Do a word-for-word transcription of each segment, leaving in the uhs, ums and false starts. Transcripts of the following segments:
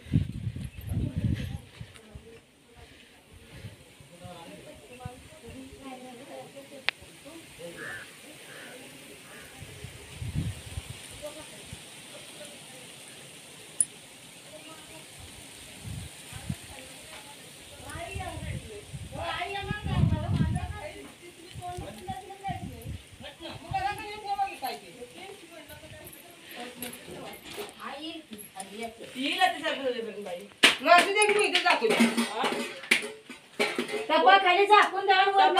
टप्पा खाली झाकून ठेवून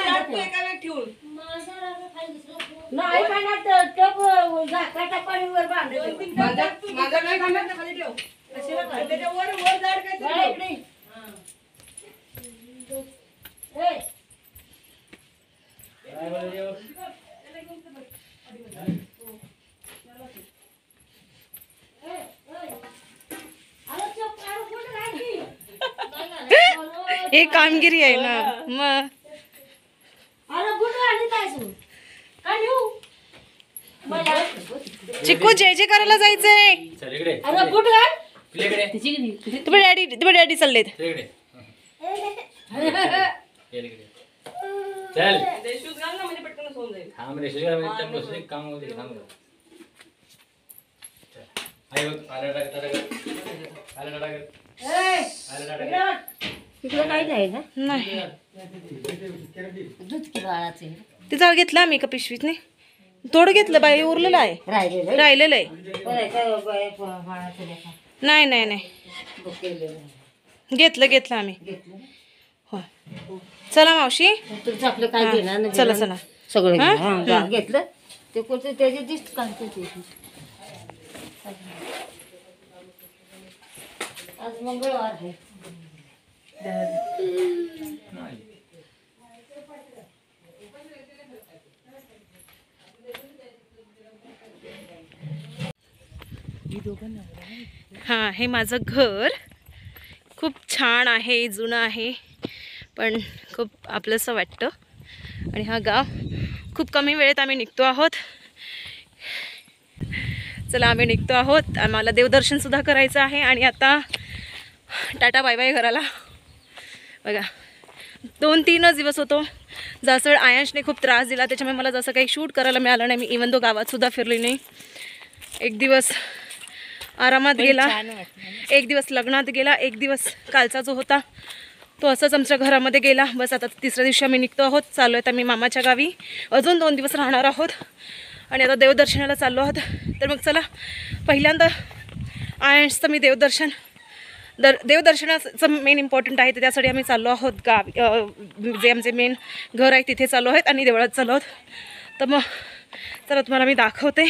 नाही खाणार टप झाका टप्पावर बांधलं माझा नाही खाणार खाली ठेव त्याच्या वर वर जाड काय इकडे ए काय बोल देव हे कामगिरी आहे ना मग. चिकू जे जे करायला जायचंय. तुम्ही डॅडी तुम्ही डॅडी चाललेत. चल शूज घाल ना म्हणजे पटकन होऊन जाईल. हां म्हणजे शूज घाल म्हणजे बसले काम होते काम कर. आयो आला टाक टाक आला टाक ए आला टाक तिकडे काही नाही ना. नाही दूध की बाळाचे ते जाळ घेतला आम्ही का पिशवीतने थोडं घेतलं बाई उरलेलं आहे राहिलेलं राहिलेलं आहे. नाही नाही नाही घेतलं घेतलं आम्ही. हो चला मावशी तुमचं आपलं काय घेणार नाही. चला चला सगळं घेतलं ते कोणते त्याचे दिसत काढते. आज मंगळवार आहे. हां हे माझं घर खूप छान आहे जुनं आहे पण खूप आपलंसं वाटतं. आणि हा गाव खूप कमी वेळेत आम्ही निघतो आहोत. चला आम्ही निघतो आहोत. आम्हाला देवदर्शनसुद्धा करायचं आहे. आणि आता टाटा बाय बाय घराला. बघा दोन तीनच दिवस होतो. जसं वेळ आयांशने खूप त्रास दिला त्याच्यामुळे मला जसं काही शूट करायला मिळालं नाही. मी इवन तो गावातसुद्धा फिरली नाही. एक दिवस आरामात गेला, एक दिवस लग्नात गेला, एक दिवस कालचा जो होता तो असंच आमच्या घरामध्ये गेला. बस आता तिसऱ्या दिवशी आम्ही निघतो आहोत. चाललो आहेत आम्ही मामाच्या गावी. अजून दोन दिवस राहणार आहोत आणि आता देवदर्शनाला चाललो आहोत. तर मग चला पहिल्यांदा आयांशचं मी देवदर्शन दर देवदर्शनाचं मेन इम्पॉर्टंट आहे तर त्यासाठी आम्ही चाललो आहोत गावी. जे आमचे मेन घर आहे तिथे चाललो आहेत आणि देवळात चाललो आहोत. तर मग चला तुम्हाला मी दाखवते.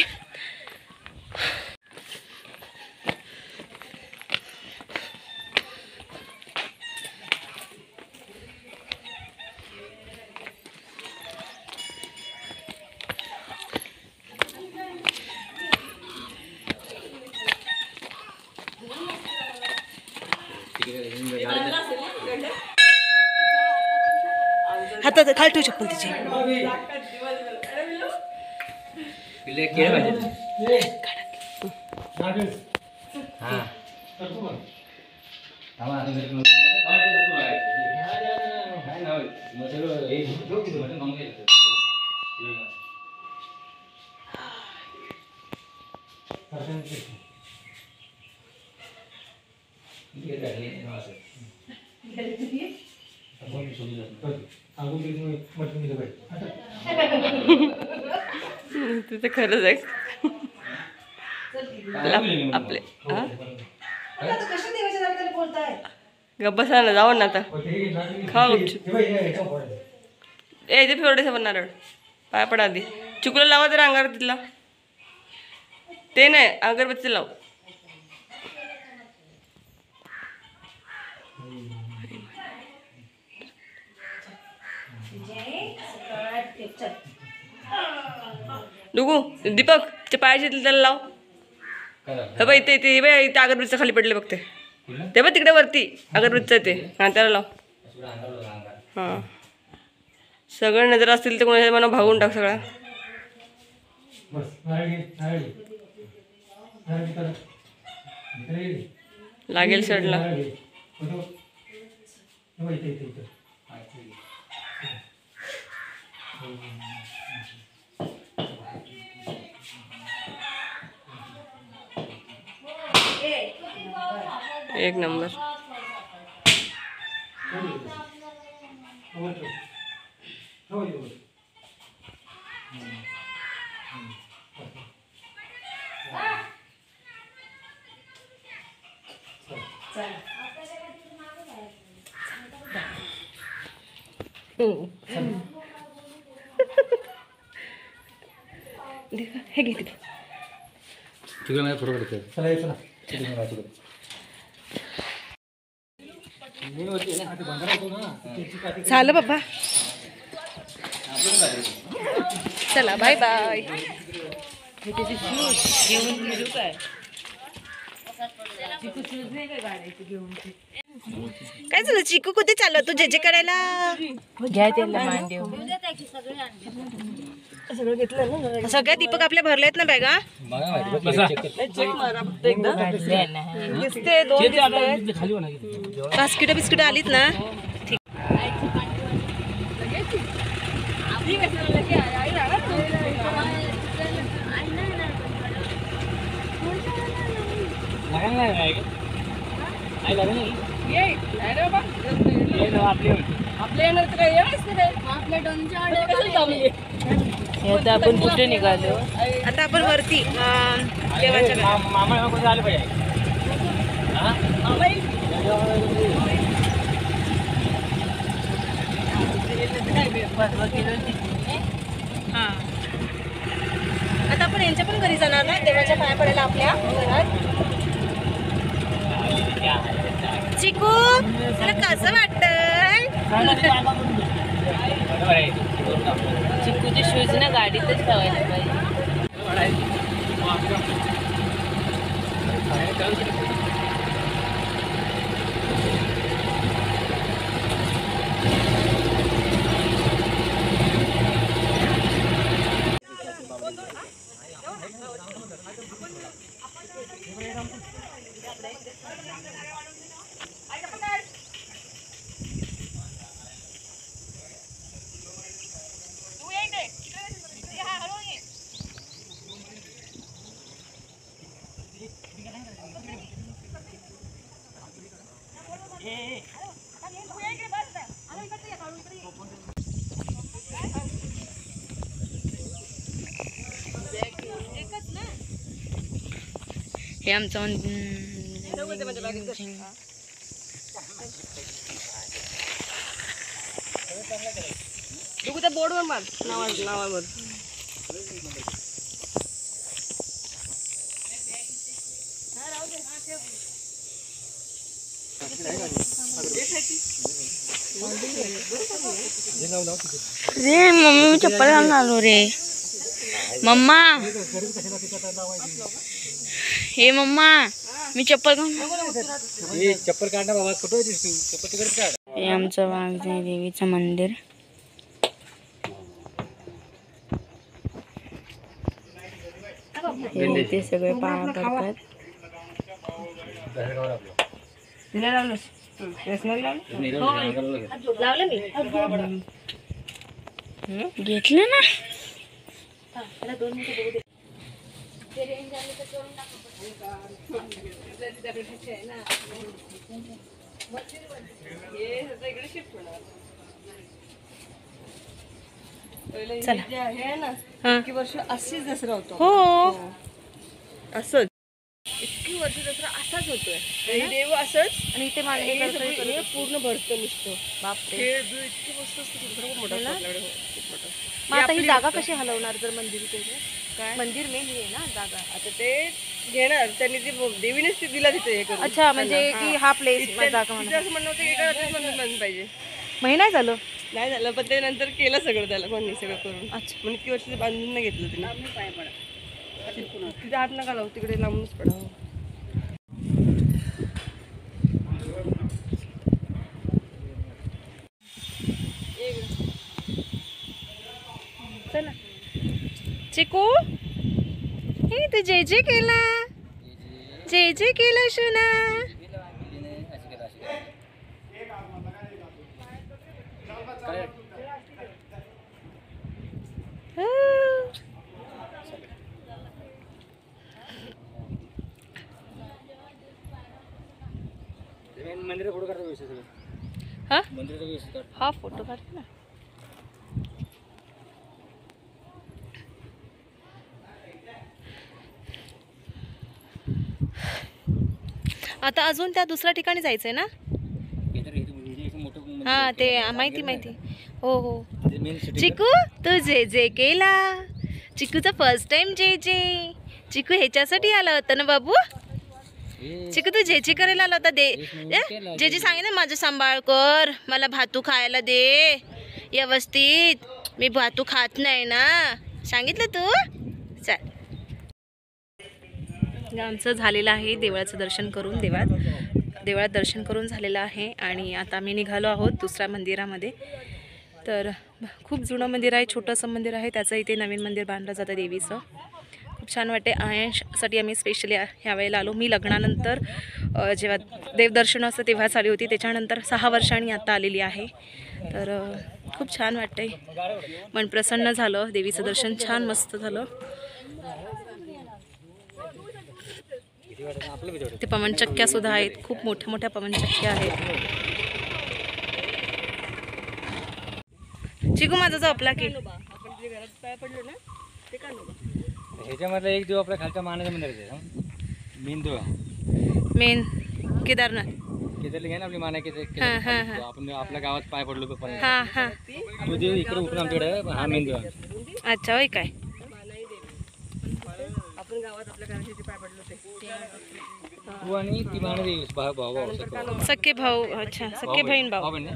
हातात खाली ठेवू चप्पल तिची. तिथे खरंच आहे आपले गप्पा ना जाऊ ना आता खा ए इथे फेवरेट आहे नारळ पाय पडा आधी. चिकूला लावा जरा अंगार तिथला ते नाही अगरबत्ती लाव. डुगू दीपक ते पायाचे त्याला लाव. हे बाई ते ते बाई इथे अगरबत्तीचं खाली पडले बघते ते बघ तिकडे वरती अगरबत्तीचं ते हां त्याला लाव. हां सगळं नजर असतील तर कोणाच्या मला भागून टाक सगळ्या. लागेल शर्टला. एक नंबर. हे घे तिथे. तिकडे माझ्या फोटो काढते. चला चला झालं बाबा. चला बाय बाय. काय झालं चिकू कुठे चाललं तू जे जे करायला? घ्या त्याला मांडव. सगळं घेतलं ना. सगळ्या दीपक आपल्या भरलेत ना बॅगा. बास्किट बिस्किट आलीत ना. ठीक. आता आपण कुठे निघालो? आता आपण वरती देवाच्या हा. आता आपण यांच्या पण घरी जाणार ना देवाच्या पाया पडायला आपल्या घरात. चिकू तुला कसं वाटतंय? चिकूचे शूज ना गाडीतच ठेवायला पाहिजे. हे आमचं त्या बोर्डवर मार नावा नावावर. रे मम्मी मी चप्पल घालून आलो रे. मम्मा हे मम्मा मी चप्पल चप्पल काढ ना बाबा. कुठं चप्पल तिकडे काढ. हे आमचं वाघजाई देवीचं मंदिर. ते सगळे पाया पडतात. घेतलं ना. चला वर्ष अशीच दसरा होतो. हो असंच इतकी वर्ष दसरा असाच होतोय. देव असंच आणि इथे मांडणी पूर्ण भरतं नुसतं. बापरे इतकी मस्त असतं. खूप मोठा. मग आता ही जागा कशी हलवणार जर मंदिर काय मंदिर मेन आहे ना जागा. आता ते घेणार त्यांनी ती देवीनेच ती दिला तिथे हे करून. अच्छा म्हणजे की हा प्लेस जागा असं म्हणणं होतं एका रात्रीत मंदिर बांधलं पाहिजे. महिना झालं नाही झालं पण ते नंतर केलं सगळं त्याला कोणी सगळं करून. अच्छा म्हणून इतकी वर्ष बांधून नाही घेतलं तिने. तिथे हात नका लावू तिकडे लांबूनच पडावं. चला चिकू हे तू जे जे केला जे जे केला शुना. मंदिर फोटो काढतो व्यवस्थित सगळं. हा मंदिराचा व्यवस्थित काढ. हा फोटो काढते ना. आता अजून त्या दुसऱ्या ठिकाणी जायचंय ना. हा ते माहिती माहिती. हो हो. चिकू तू जे जे केला. चिकूचा फर्स्ट टाइम जे जे. चिकू ह्याच्यासाठी आला होता ना बाबू. चिकू तू जे जे करायला आला होता. दे जे जे सांगितलं माझं सांभाळ कर. मला भातू खायला दे व्यवस्थित. मी भातू खात नाही ना सांगितलं तू. चल आमचं झालेलं आहे देवळाचं दर्शन करून. देवळात देवळात दर्शन करून झालेलं आहे आणि आता आम्ही निघालो आहोत दुसऱ्या मंदिरामध्ये. तर खूप जुनं मंदिर आहे, छोटंसं मंदिर आहे. त्याचं इथे नवीन मंदिर बांधलं जातं देवीचं. खूप छान वाटते. आयंशसाठी आम्ही स्पेशली ह्या वेळेला आलो. मी लग्नानंतर जेव्हा देवदर्शन असतं तेव्हाच आली होती. त्याच्यानंतर सहा वर्षांनी आता आलेली आहे. तर खूप छान वाटते. मन प्रसन्न झालं. देवीचं दर्शन छान मस्त झालं. ते पवनचक्क्या सुद्धा आहेत. खूप मोठ्या मोठ्या पवनचक्क्या आहेत. चिकू माझा जो आपला की घरात पाय पडलो ना ते का ह्याच्यामधला एक देव आपल्या खालच्या मानाच्या मंदिरात आहे. मेन देव मेन केदारनाथ. केदारला घ्या ना आपली माना केदार. हां हां हां आपण आपल्या गावात पाय पडलो तो पण हां हां तो देव इकडे उठून आमच्याकडे हा मेन देव. अच्छा होय काय. आपण गावात आपल्या घराचे पाय पडलो ते तू आणि ती माना देवी भाऊ भाऊ सख्खे भाऊ. अच्छा सख्खे बहीण भाऊ. कोण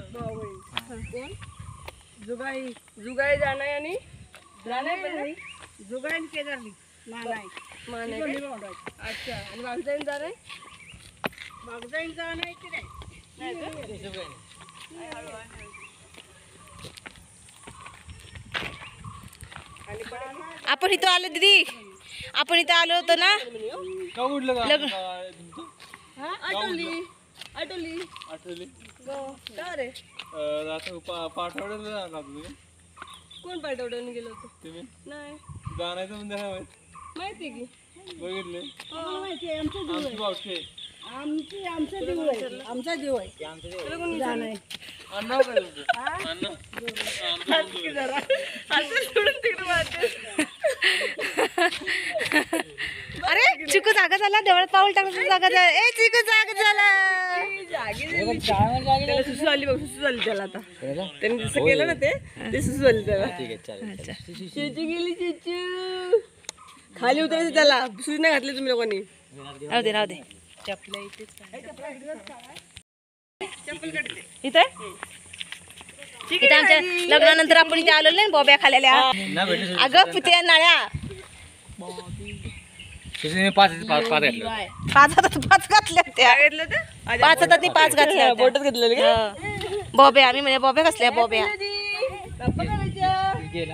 जुगाई जुगाई जाणार आणि जाणार जुगाई आणि केदारली मानाय मानाय अच्छा. आणि बागजाईन जाणार बागजाईन जाणार की नाही. आपण इथं आलो दीदी. आपण इथं आलो होतो ना लग्न. आठवली आठवली आठवली का रे. पाठवलं ना तुम्ही. कोण पाठवड्याने गेलो होतो तुम्ही नाही जाण्याचं म्हणजे माहिती की बघितले. माहिती आहे. आमचा जीव आहे. भावचे आमची आमचा जीव आहे. आमचा जीव आहे. तुला कोणी जाणार अण्णा काय तुमचं अण्णा जरा असं सोडून तिकडे वाटते. अरे चिकू जागा झाला. देवळात पाऊल टाकून जागा झाला. ए चिकू जागा झाला. त्याला सुसू आली बघ. सुसू झाली त्याला आता. त्यांनी जसं केलं ना ते ते सुसू झाली त्याला. ठीक आहे चालेल. चिचू गेली चिचू. खाली उतरायचं त्याला. सुस नाही घातली तुम्ही लोकांनी. राहू दे राहू दे. इथे इथे आमच्या लग्नानंतर आपण इथे आलो नाही बॉब्या खाल्लेल्या. अगं पुत्या नाळ्या. पाच पाच पाच घातलं. पाच हातात पाच घातल्या त्या. पाच हातात पाच घातल्या. बोटच घेतलेलं का बॉब्या. आम्ही म्हणजे बॉब्या कसल्या बॉब्या. गेला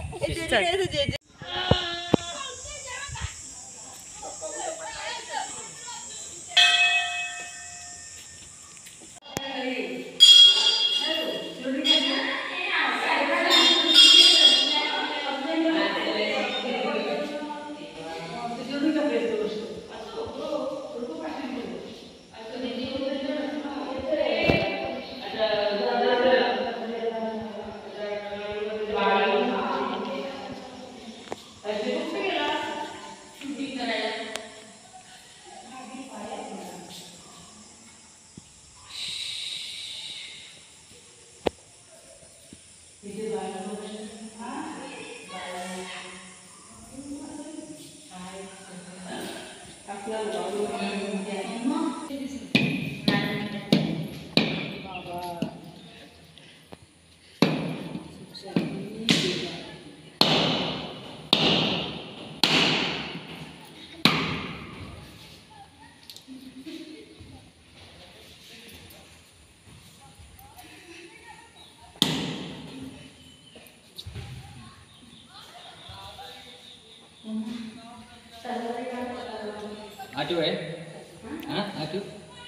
आठव आहे. हां आठव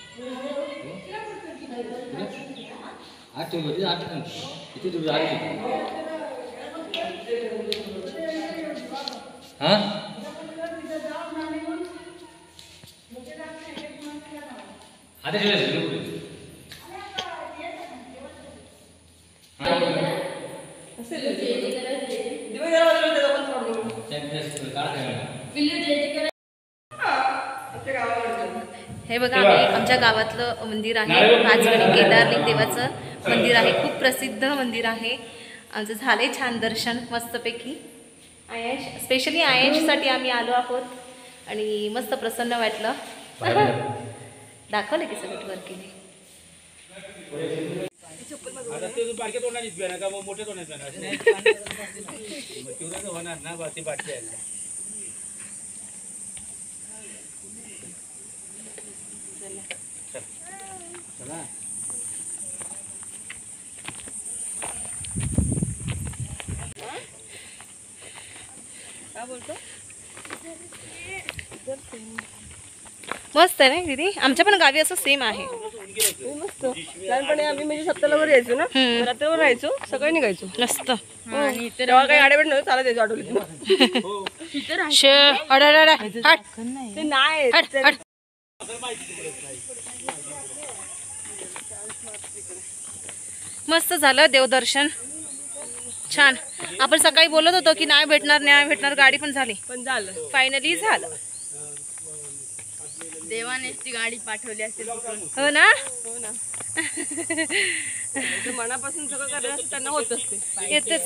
आठव होती आठ इथे तुझं आठ हां आता ठेवायचं हे बघा आम्ही आमच्या गावातलं मंदिर आहे पाचगणी केदारलिंग देवाचं मंदिर आहे. खूप प्रसिद्ध मंदिर आहे. आमचं झाले छान दर्शन मस्तपैकी. आयश स्पेशली आयशसाठी आम्ही आलो आहोत आणि मस्त प्रसन्न वाटलं. दाखवलं की सगळं वर केले. काय बोलतो मस्त आहे ना दीदी. आमच्या पण गावी असं सेम आहे. मस्त. लहानपणी आम्ही म्हणजे सप्ताहावर यायचो ना, रात्रभर राहायचो, सकाळी निघायचो. मस्त. तेव्हा काही आडेवेट नव्हतं, चालत यायचो आठवली. ते नाही मस्त झालं देवदर्शन छान. आपण सकाळी बोलत होतो की नाही भेटणार नाही भेटणार, गाडी पण झाली, पण झालं फायनली झालं. देवानेच ती गाडी पाठवली असेल. हो ना. हो ना. मनापासून सगळं करायचं त्यांना होत असते. येतेच.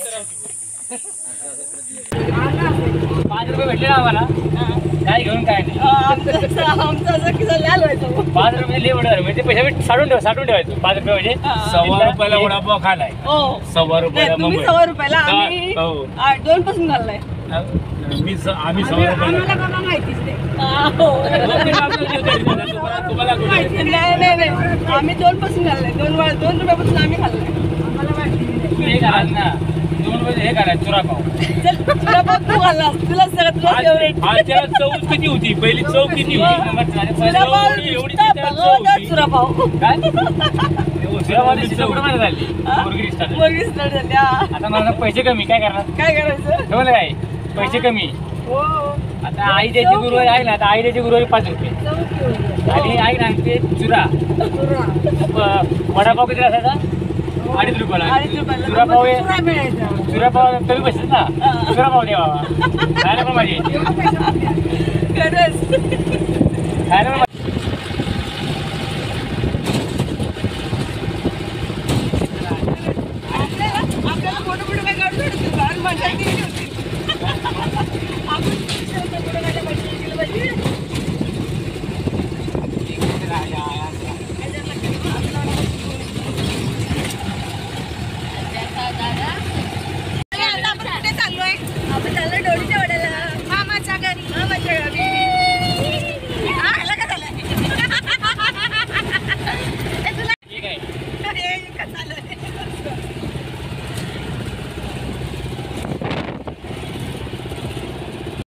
पाच रुपये भेटले ना आम्हाला, काय घेऊन काय नाही. आमचं असं की लाल व्हायचं. पाच रुपये लिहिणार म्हणजे पैसे साठून ठेवा साठून ठेवायचं. पाच रुपये म्हणजे सव्वा रुपयाला वडापाव खालाय. सव्वा रुपयाला तुम्ही सव्वा रुपयाला, आम्ही आठ दोन पासून घाललाय. मी आम्ही सव्वा रुपयाला माहितीच नाही. नाही नाही नाही आम्ही दोन पासून घाललाय. दोन दोन रुपयापासून आम्ही खाल्लाय. आम्हाला माहिती हे घालायचं ना, दोन रुपये हे घालायचं चुरा पाव. तुला बघ तू घालला, तुला सगळं तुला फेवरेट. त्याला चव किती होती, पहिली चव किती होती. चुरा पाव काय झाली मुलगी स्टार्ट झाली. आता मला पैसे कमी, काय करणार, काय करायचं ठेवलं काय पैसे कमी. हो आता आई द्यायची गुरुवारी आहे ना, आता आई द्यायची गुरुवारी पाच रुपये आणि आई ना ते चुरा वडापाव किती असायचा अडीच रुपयाला. चुरा पाव चुरा पाव कमी पैसे ना, चुरा पाव द्या बाबा खायला पण माझी खरंच खायला पण